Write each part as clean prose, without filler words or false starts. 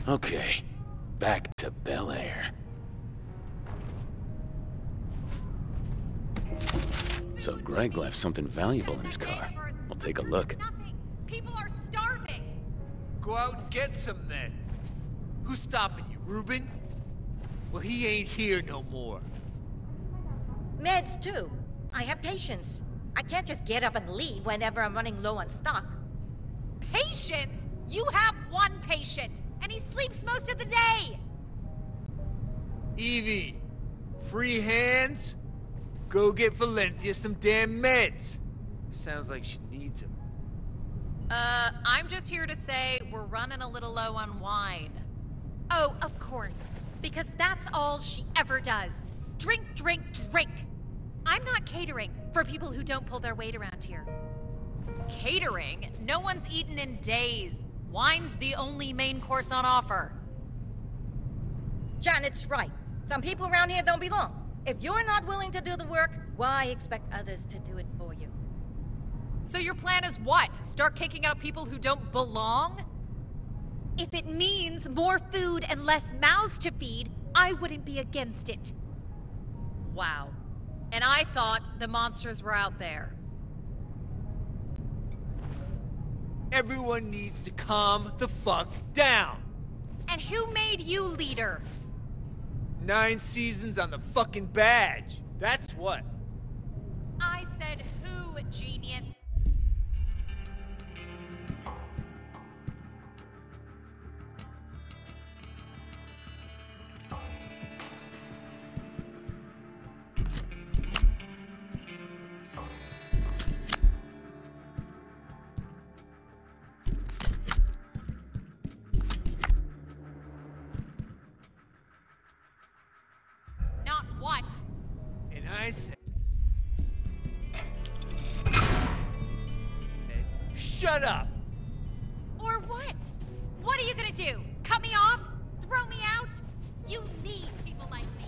Okay, back to Bel Air. So Greg left something valuable in his car. We'll take a look. Nothing. People are starving. Go out and get some then. Who's stopping you, Reuben? Well, he ain't here no more. Meds, too. I have patience. I can't just get up and leave whenever I'm running low on stock. Patience? You have one patient, and he sleeps most of the day. Evie, free hands? Go get Valentia some damn meds. Sounds like she needs them. I'm just here to say we're running a little low on wine. Oh, of course. Because that's all she ever does. Drink, drink, drink. I'm not catering for people who don't pull their weight around here. Catering? No one's eaten in days. Wine's the only main course on offer. Janet's right. Some people around here don't belong. If you're not willing to do the work, why expect others to do it for you? So your plan is what? Start kicking out people who don't belong? If it means more food and less mouths to feed, I wouldn't be against it. Wow. And I thought the monsters were out there. Everyone needs to calm the fuck down. And who made you leader? 9 seasons on the fucking badge. That's what. I said who, genius? Not what? And I said... Shut up! Or what? What are you gonna do? Cut me off? Throw me out? You need people like me.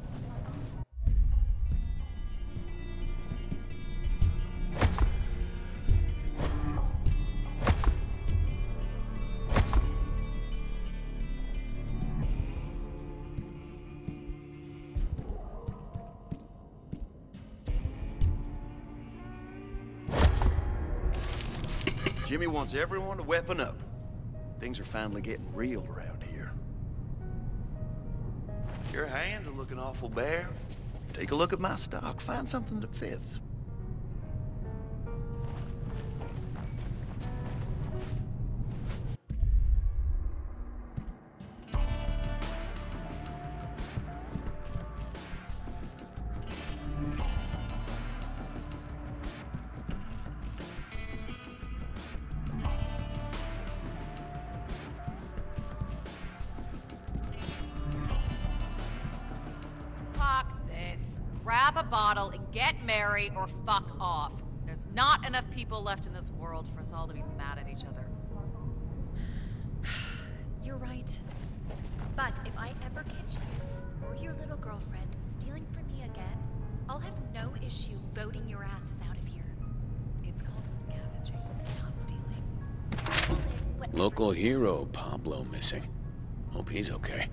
Jimmy wants everyone to weapon up. Things are finally getting real around here. Your hands are looking awful bare. Take a look at my stock. Find something that fits. Fuck this. Grab a bottle and get merry or fuck off. There's not enough people left in this world for us all to be mad at each other. You're right. But if I ever catch you or your little girlfriend stealing from me again, I'll have no issue voting your asses out of here. It's called scavenging, not stealing. Call it whatever Local you hero want. Pablo missing. Hope he's okay.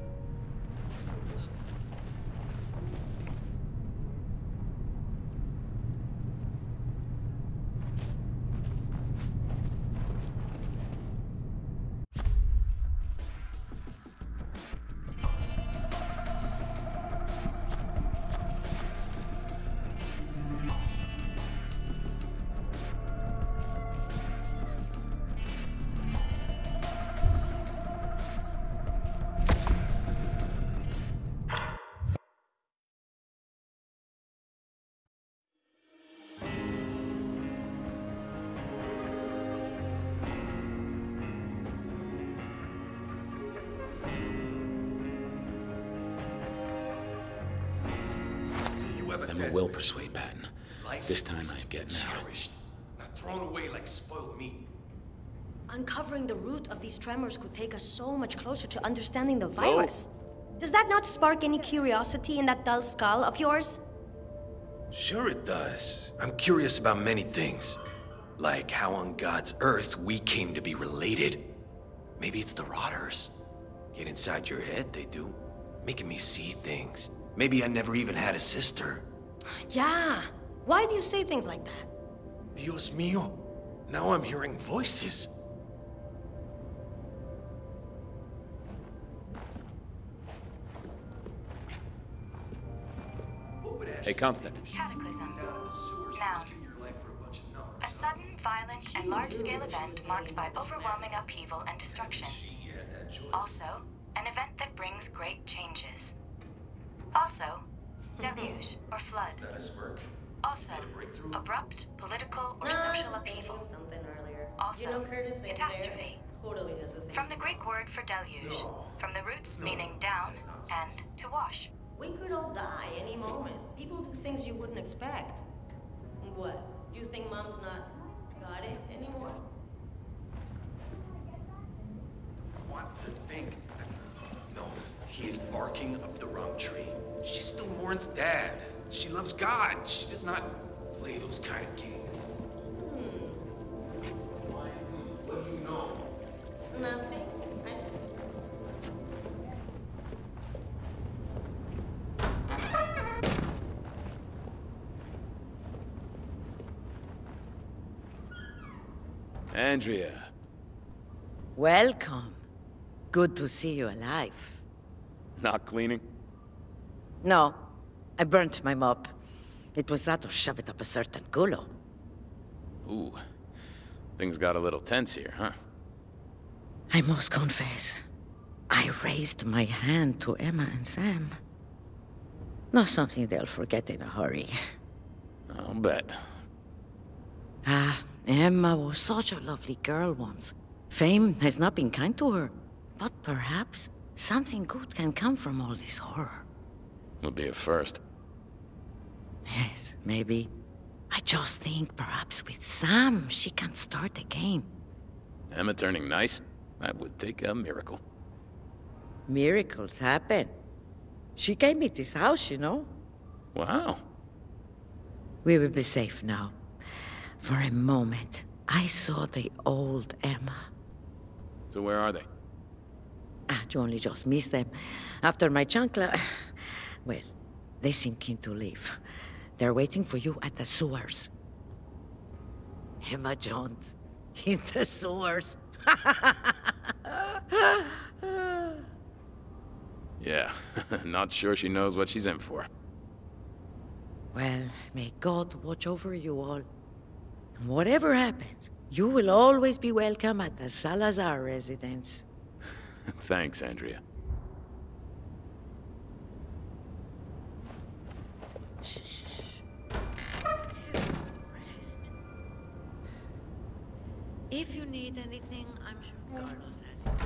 I'm a will persuade Patton. This time I'm getting out. Cherished, not thrown away like spoiled meat. Uncovering the root of these tremors could take us so much closer to understanding the virus. Does that not spark any curiosity in that dull skull of yours? Sure it does. I'm curious about many things. Like how on God's earth we came to be related. Maybe it's the Rotters. Get inside your head, they do. Making me see things. Maybe I never even had a sister. Yeah. Why do you say things like that? Dios mío. Now I'm hearing voices. Hey, Constant. Cataclysm. Noun. A sudden, violent, and large-scale event marked by overwhelming upheaval and destruction. Also, an event that brings great changes. Also, deluge or flood. Also, abrupt political or social upheaval. Also, catastrophe. From the Greek word for deluge, from the roots meaning down and to wash. We could all die any moment. People do things you wouldn't expect. What? Do you think Mom's not got it anymore? I want to think. No, he is barking up the wrong tree. She's still Lauren's dad. She loves God. She does not play those kind of games. What do you know? Nothing. I just... Andrea. Welcome. Good to see you alive. Not cleaning? No, I burnt my mop. It was that or shove it up a certain culo. Ooh. Things got a little tense here, huh? I must confess, I raised my hand to Emma and Sam. Not something they'll forget in a hurry. I'll bet. Emma was such a lovely girl once. Fame has not been kind to her, but perhaps something good can come from all this horror. Would be a first. Yes, maybe. I just think perhaps with Sam she can start again. Emma turning nice? That would take a miracle. Miracles happen. She gave me this house, you know. Wow. We will be safe now. For a moment, I saw the old Emma. So where are they? You only just missed them. After my chancla... Well, they seem keen to leave. They're waiting for you at the sewers. Emma Jones. In the sewers. Yeah, not sure she knows what she's in for. Well, may God watch over you all. And whatever happens, you will always be welcome at the Salazar residence. Thanks, Andrea. Shh. Rest. If you need anything, I'm sure Carlos has it.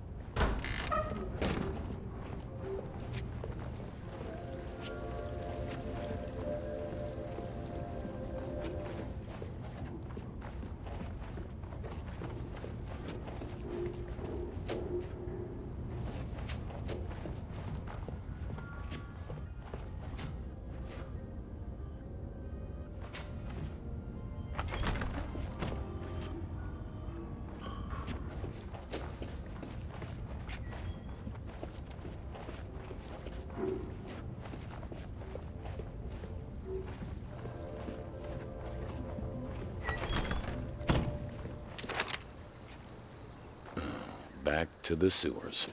Back to the sewers.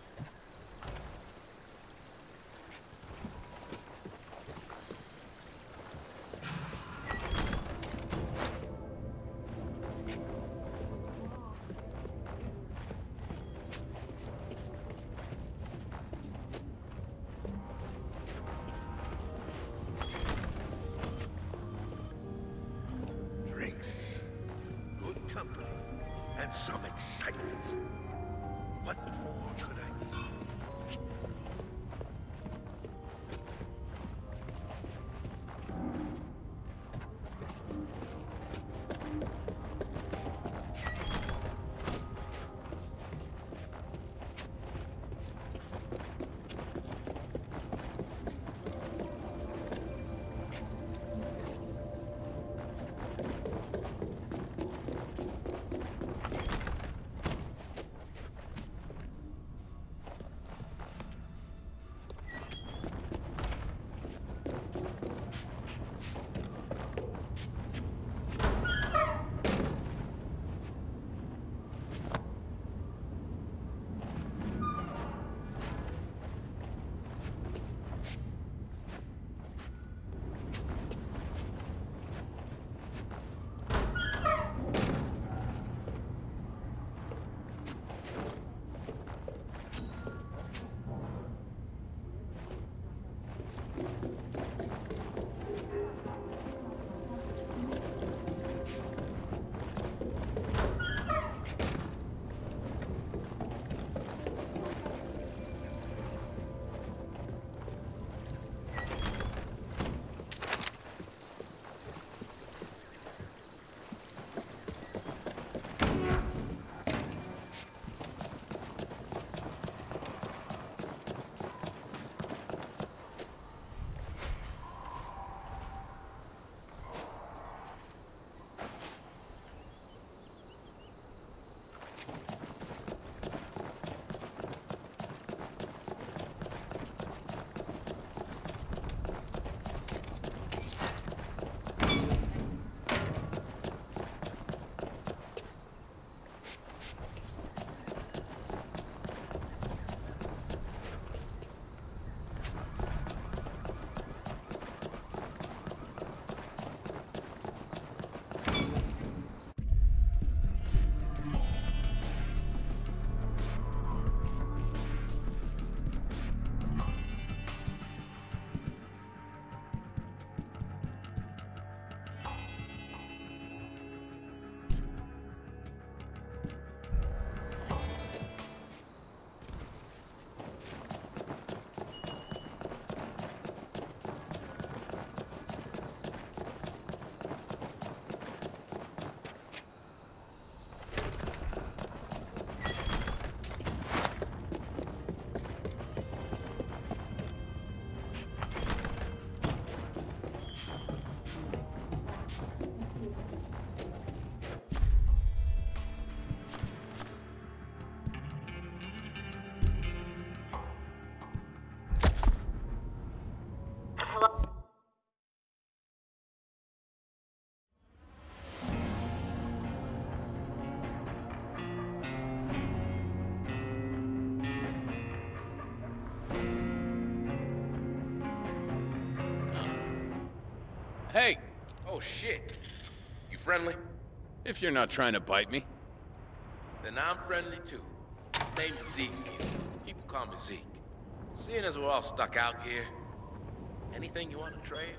Drinks, good company, and some excitement. What more Hey! Oh, shit. You friendly? If you're not trying to bite me. Then I'm friendly, too. Name's Zeke. People call me Zeke. Seeing as we're all stuck out here, anything you want to trade?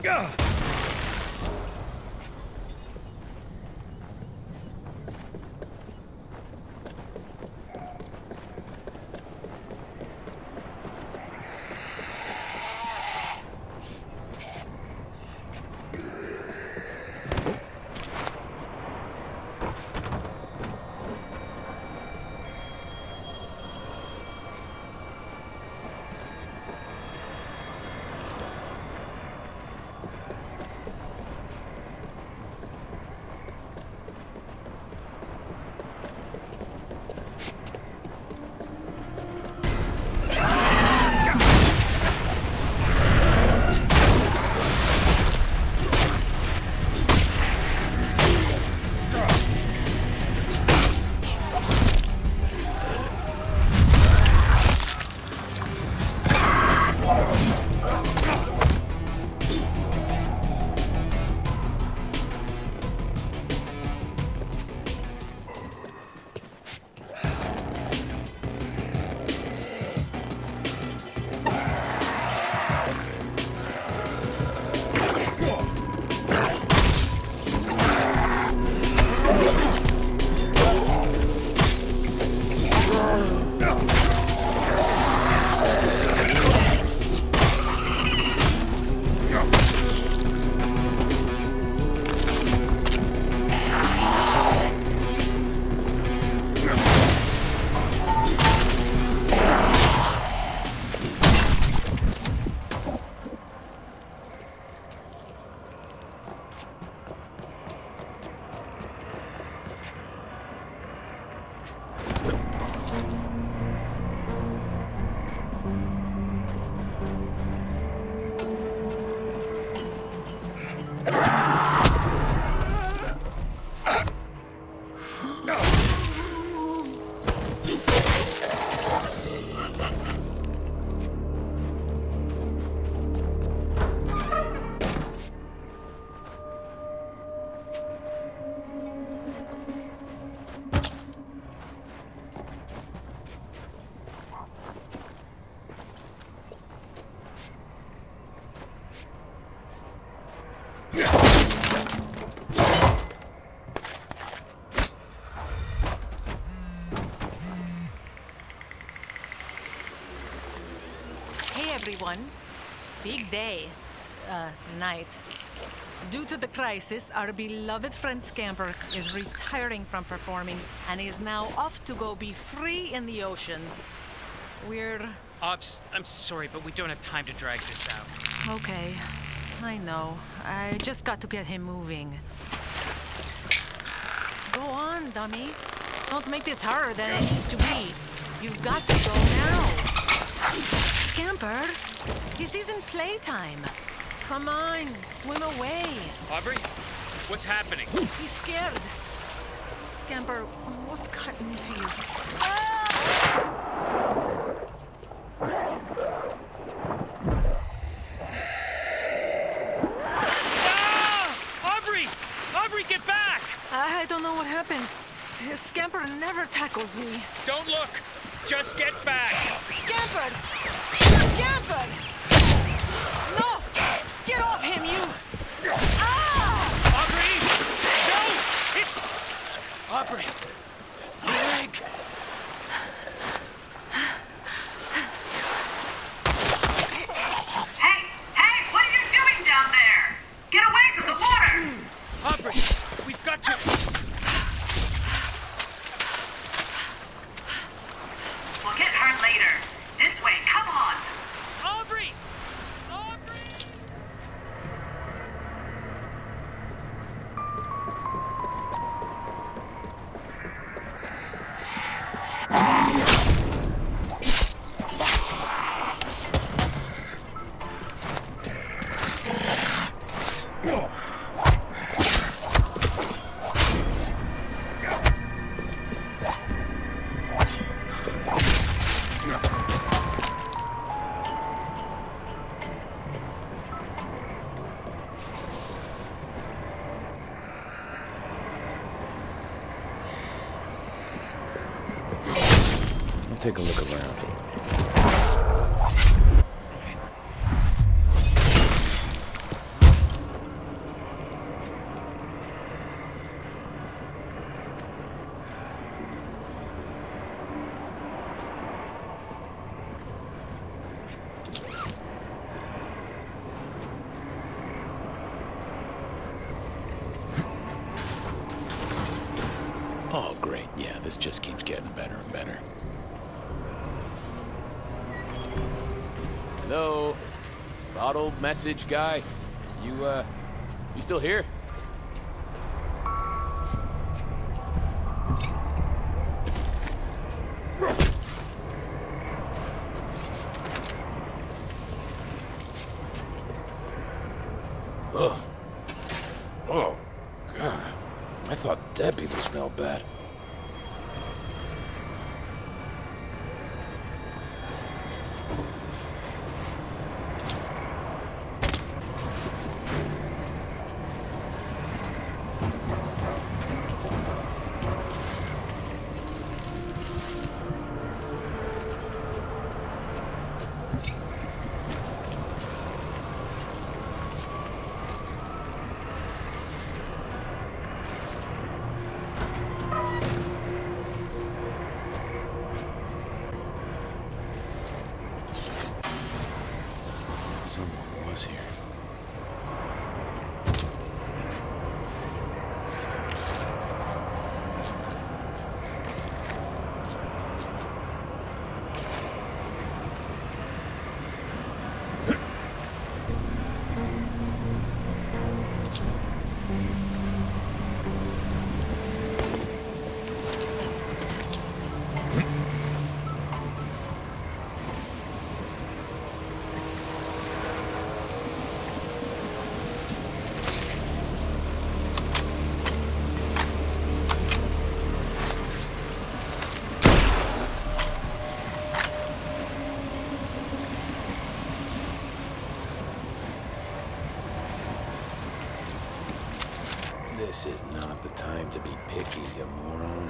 everyone. Big day. Night. Due to the crisis, our beloved friend Scamper is retiring from performing and is now off to go be free in the oceans. We're... Ops, I'm sorry, but we don't have time to drag this out. Okay. I know. I just got to get him moving. Go on, dummy. Don't make this harder than it needs to be. You've got to go now. Scamper, this isn't playtime. Come on, swim away. Aubrey, what's happening? He's scared. Scamper, what's gotten into you? Ah! Aubrey! Aubrey, get back! I don't know what happened. Scamper never tackles me. Don't look! Just get back! Scamper! Scamper! No! Get off him, you! Ah! Aubrey! No! It's... Aubrey! My leg! Hey! What are you doing down there? Get away from the water! Aubrey! We've got to... We'll get her later. This way, come on! Aubrey! Aubrey! Take a look around. Oh, great. Yeah, this just keeps getting better and better. Hello? Bottled message guy? You still here? Ugh. Oh, God. I thought dead people smelled bad. Someone was here. This is not the time to be picky, you moron.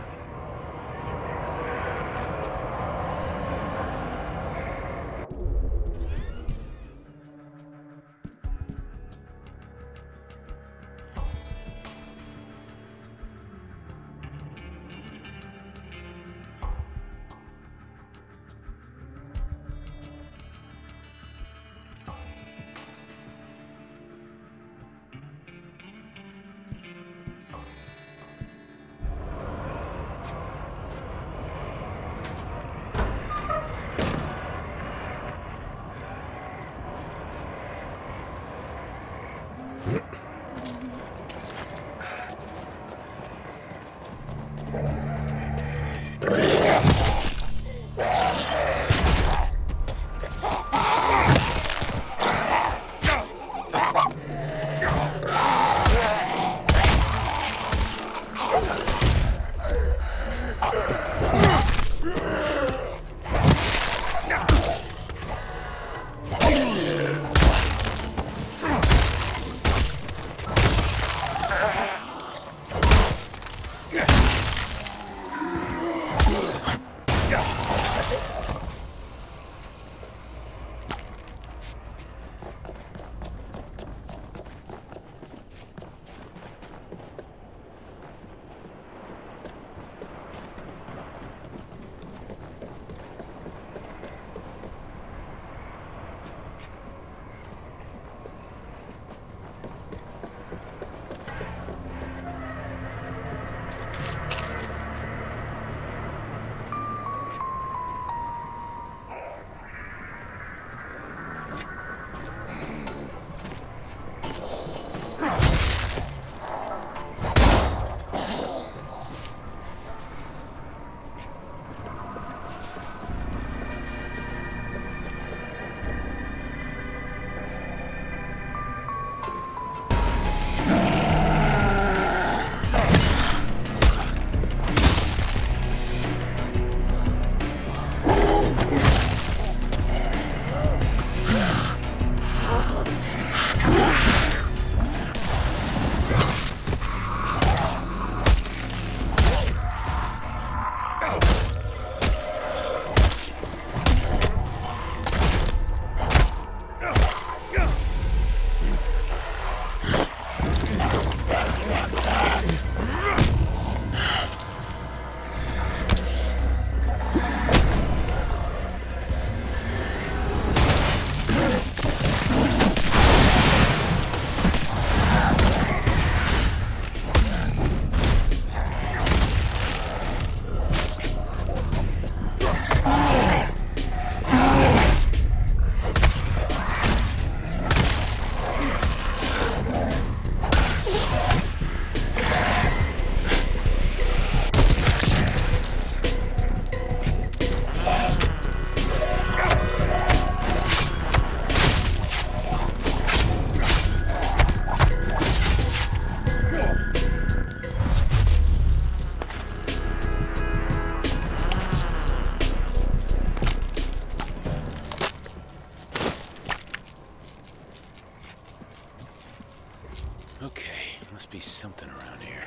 Must be something around here.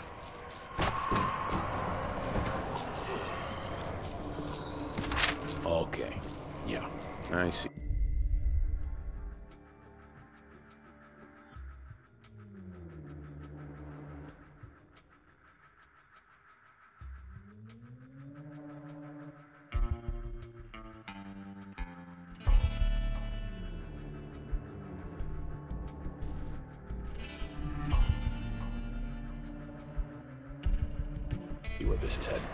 Okay. Yeah, I see. See where this is heading.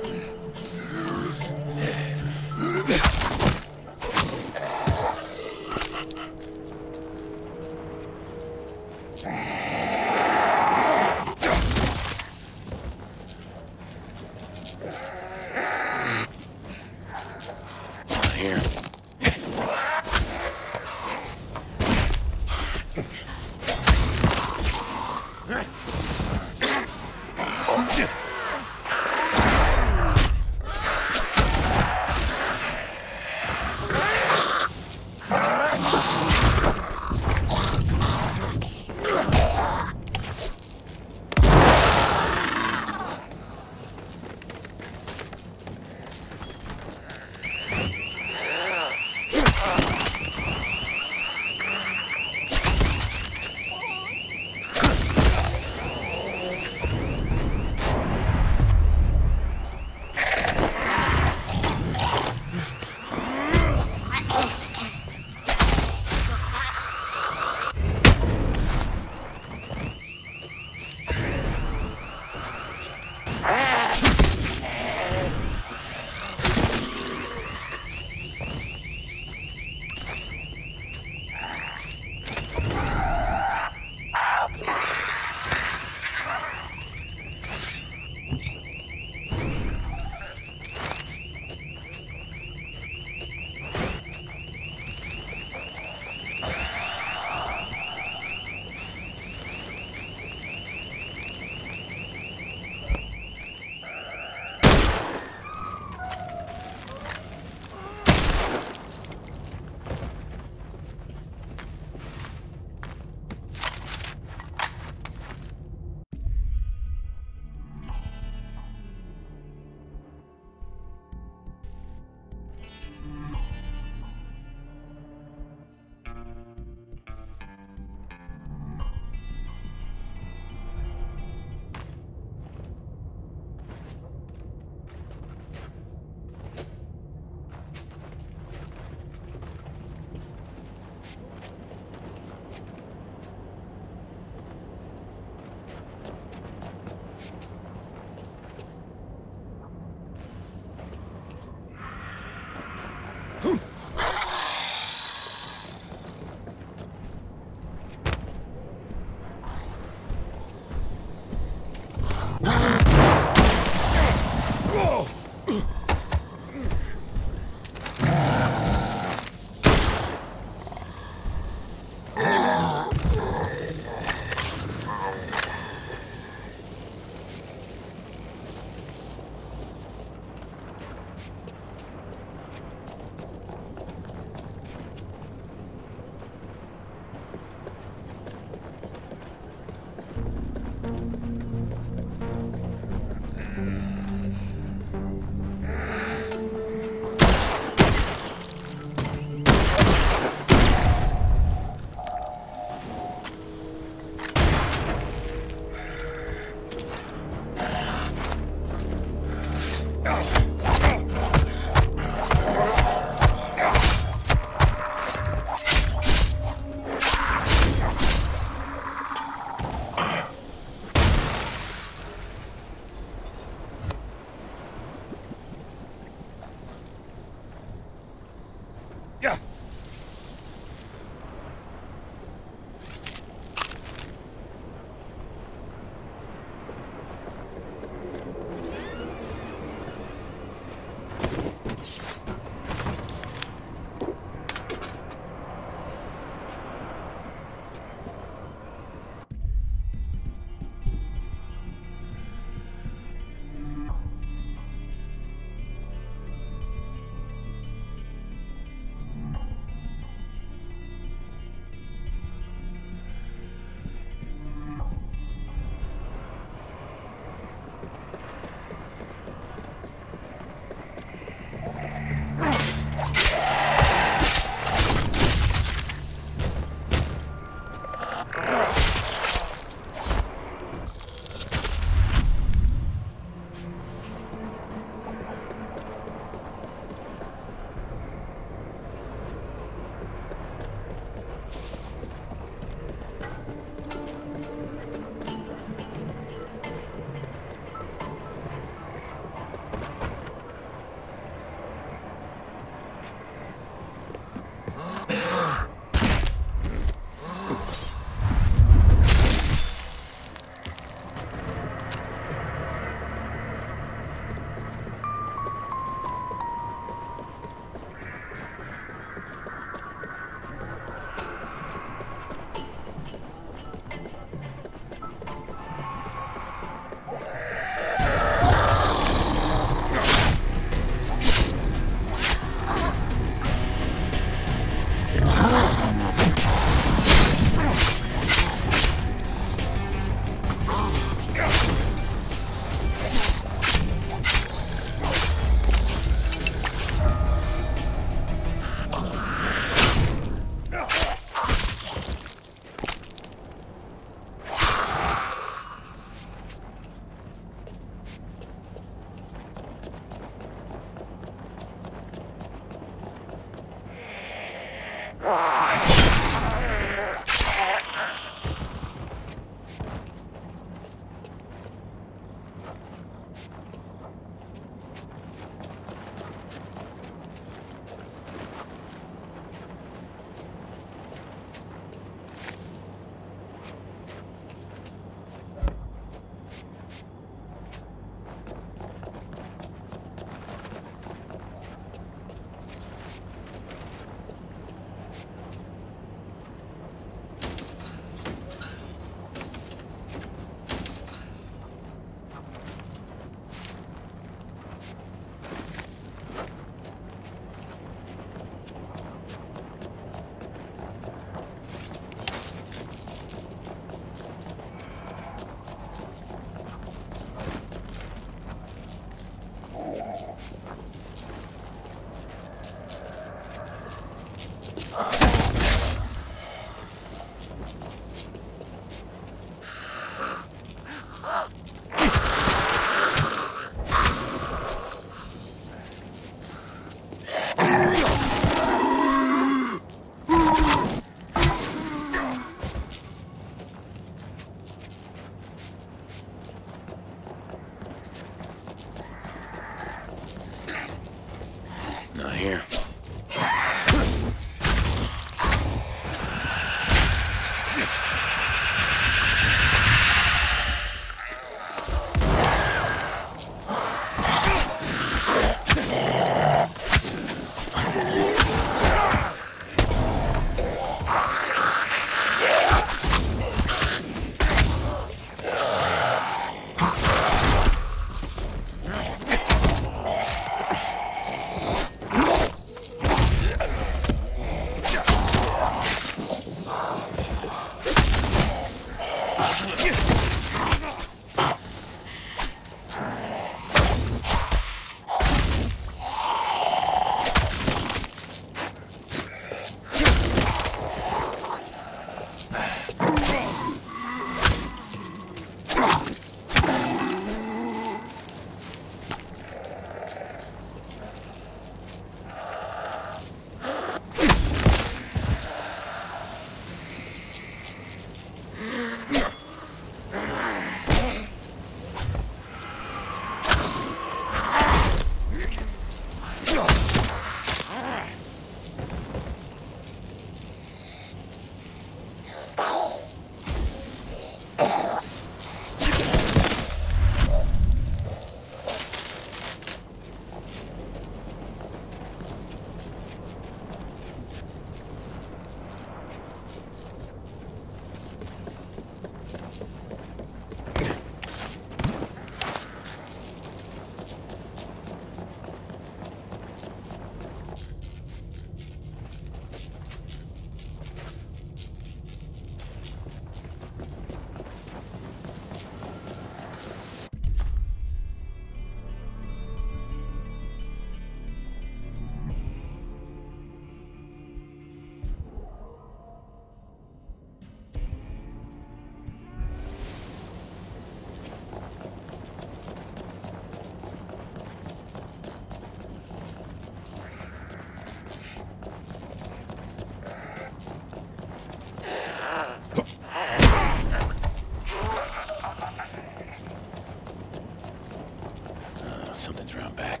come back.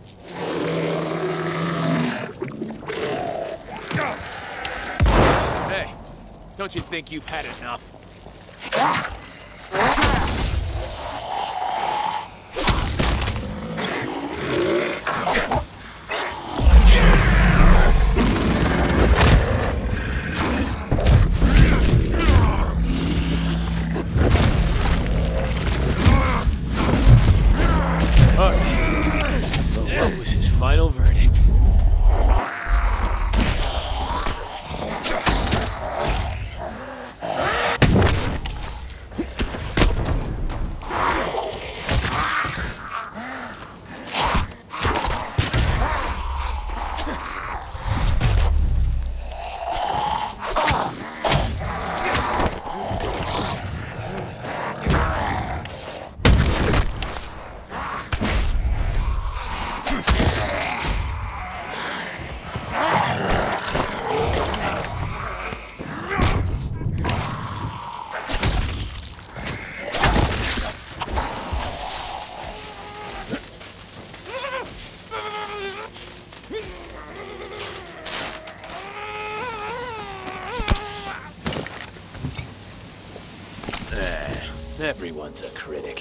Hey, don't you think you've had enough? What was his final verdict? Everyone's a critic.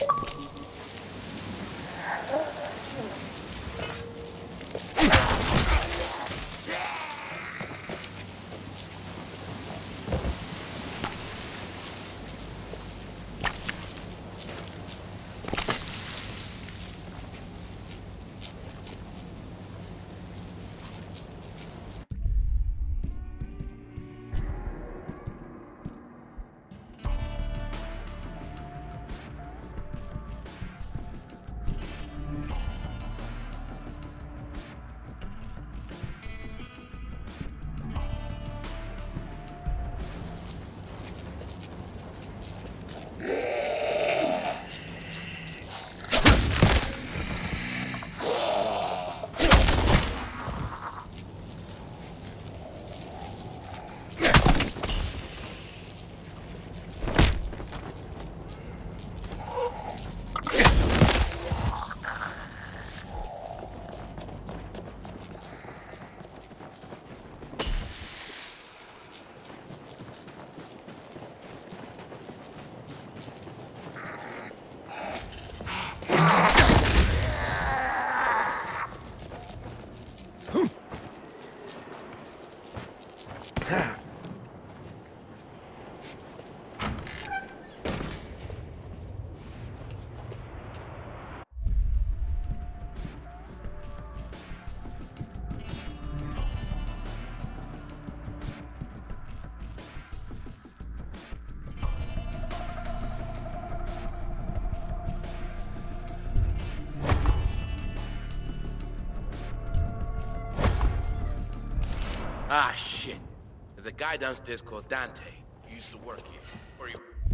Ah, shit. There's a guy downstairs called Dante. He used to work here. Or he...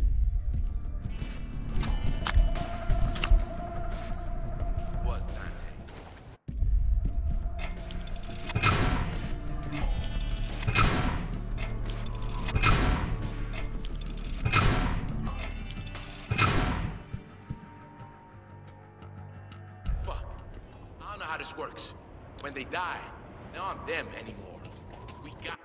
was Dante. Fuck. I don't know how this works. When they die, they aren't them anymore. We got...